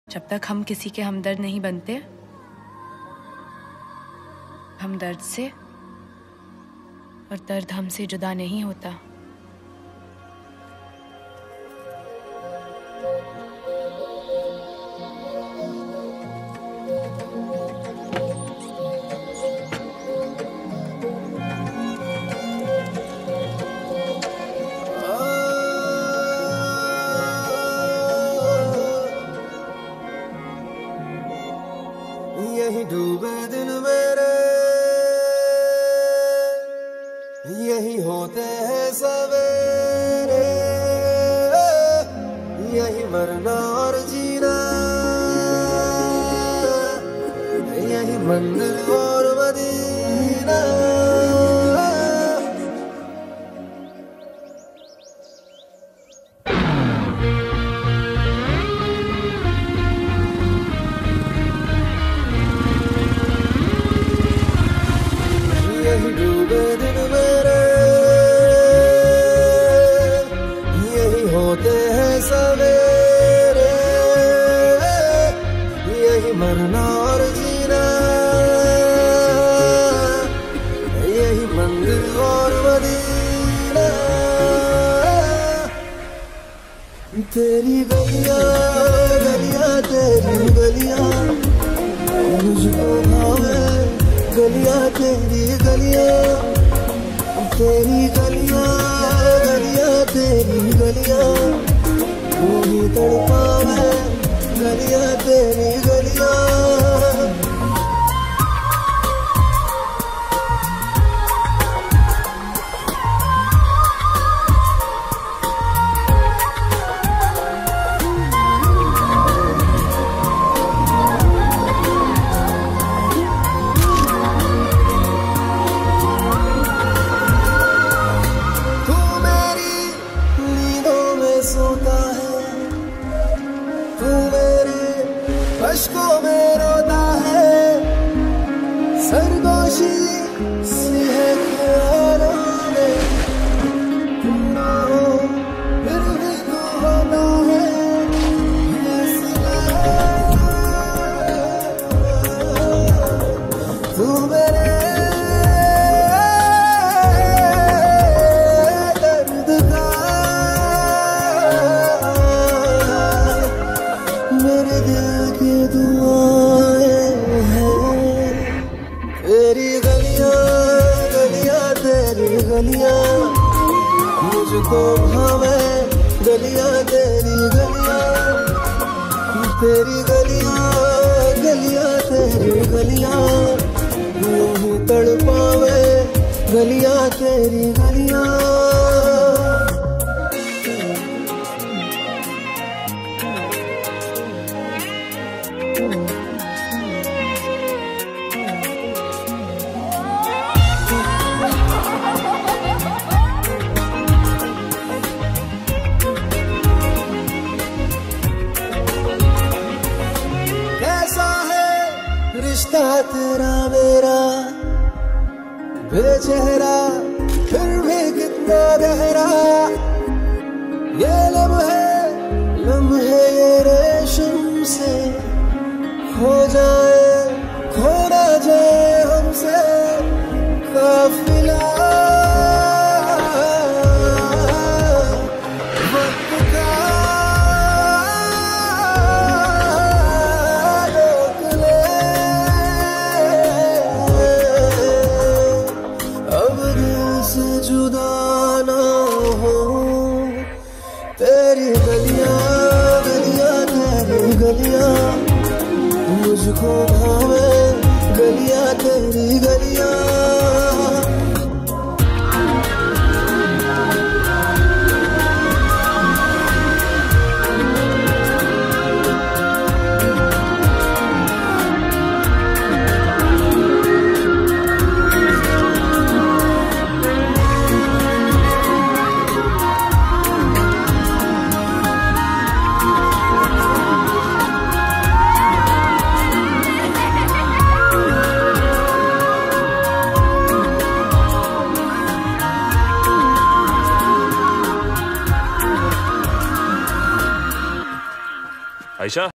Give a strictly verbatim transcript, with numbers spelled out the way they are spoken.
जब तक हम किसी के हमदर्द नहीं बनते, हम दर्द से और दर्द हमसे जुदा नहीं होता। यही डूबे दिन मेरे, यही होते हैं सवेरे, यही मरना और जीना, यही मंदिर और मदीना। यही डूबे दिन मेरे, यही होते हैं सवेरे, यही मरना और जीना, यही मंदिर और मदीना। तेरी गलियां गलियां तेरी गलियां मुझको भावे, गलियां तेरी गलियां, तेरी गलियां गलियां तेरी गलियां मुझे तड़पावे, गलियां तेरी गलियां। सोता है तू, मेरे अश्कों में रोता है, सरगोशी सी है ख्यालों में, तू ना हो फिर भी तू होता है, तू मेरे तेरी गलियां गलियां तेरी गलियां मुझको भावे, गलियां तेरी गलियां, तेरी गलियां गलियां तेरी गलियां यूं तड़पावे, गलियां तेरी गलियां। रिश्ता तेरा मेरा बेचेहरा फिर भी कितना गहरा, ये लम्हे लम्हे ये रेशम से खो जाए, खो ना जाए हमसे काफिला। जुदा ना हो तेरी गलियां गलियां तेरी गलियां मुझको भावे, गलियां तेरी गलियां। आयशा।